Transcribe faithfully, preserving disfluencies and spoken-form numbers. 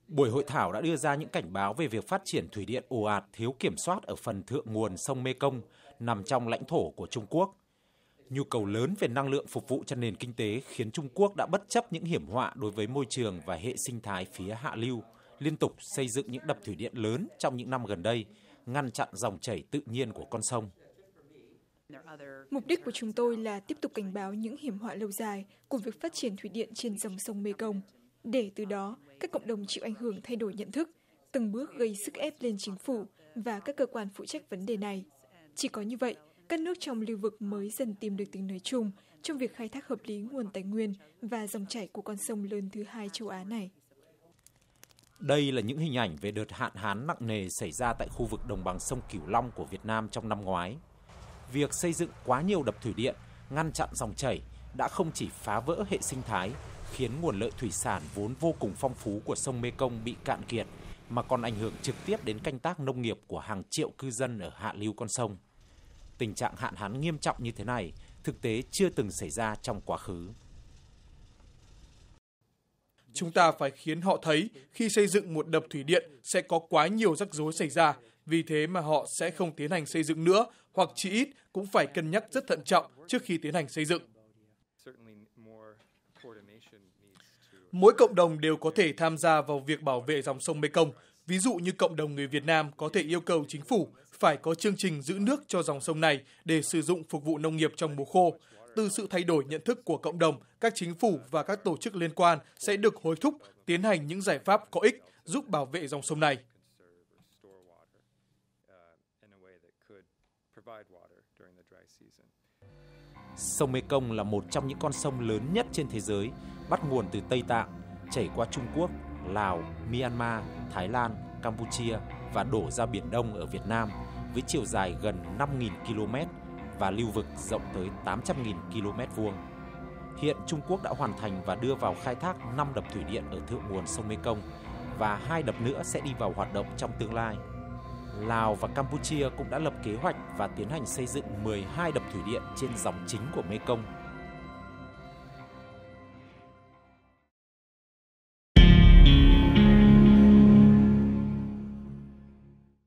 Buổi hội thảo đã đưa ra những cảnh báo về việc phát triển thủy điện ồ ạt, thiếu kiểm soát ở phần thượng nguồn sông Mekong nằm trong lãnh thổ của Trung Quốc. Nhu cầu lớn về năng lượng phục vụ cho nền kinh tế khiến Trung Quốc đã bất chấp những hiểm họa đối với môi trường và hệ sinh thái phía hạ lưu, liên tục xây dựng những đập thủy điện lớn trong những năm gần đây, ngăn chặn dòng chảy tự nhiên của con sông. Mục đích của chúng tôi là tiếp tục cảnh báo những hiểm họa lâu dài của việc phát triển thủy điện trên dòng sông Mekong, để từ đó các cộng đồng chịu ảnh hưởng thay đổi nhận thức, từng bước gây sức ép lên chính phủ và các cơ quan phụ trách vấn đề này. Chỉ có như vậy, các nước trong lưu vực mới dần tìm được tiếng nói chung trong việc khai thác hợp lý nguồn tài nguyên và dòng chảy của con sông lớn thứ hai châu Á này. Đây là những hình ảnh về đợt hạn hán nặng nề xảy ra tại khu vực đồng bằng sông Cửu Long của Việt Nam trong năm ngoái. Việc xây dựng quá nhiều đập thủy điện, ngăn chặn dòng chảy đã không chỉ phá vỡ hệ sinh thái, khiến nguồn lợi thủy sản vốn vô cùng phong phú của sông Mekong bị cạn kiệt, mà còn ảnh hưởng trực tiếp đến canh tác nông nghiệp của hàng triệu cư dân ở hạ lưu con sông. Tình trạng hạn hán nghiêm trọng như thế này thực tế chưa từng xảy ra trong quá khứ. Chúng ta phải khiến họ thấy khi xây dựng một đập thủy điện sẽ có quá nhiều rắc rối xảy ra, vì thế mà họ sẽ không tiến hành xây dựng nữa, hoặc chỉ ít cũng phải cân nhắc rất thận trọng trước khi tiến hành xây dựng. Mỗi cộng đồng đều có thể tham gia vào việc bảo vệ dòng sông Mekong. Ví dụ như cộng đồng người Việt Nam có thể yêu cầu chính phủ phải có chương trình giữ nước cho dòng sông này để sử dụng phục vụ nông nghiệp trong mùa khô. Từ sự thay đổi nhận thức của cộng đồng, các chính phủ và các tổ chức liên quan sẽ được hối thúc tiến hành những giải pháp có ích giúp bảo vệ dòng sông này. Sông Mekong là một trong những con sông lớn nhất trên thế giới, bắt nguồn từ Tây Tạng, chảy qua Trung Quốc, Lào, Myanmar, Thái Lan, Campuchia và đổ ra Biển Đông ở Việt Nam với chiều dài gần năm nghìn ki lô mét và lưu vực rộng tới tám trăm nghìn ki lô mét vuông. Hiện Trung Quốc đã hoàn thành và đưa vào khai thác năm đập thủy điện ở thượng nguồn sông Mekong và hai đập nữa sẽ đi vào hoạt động trong tương lai. Lào và Campuchia cũng đã lập kế hoạch và tiến hành xây dựng mười hai đập thủy điện trên dòng chính của Mekong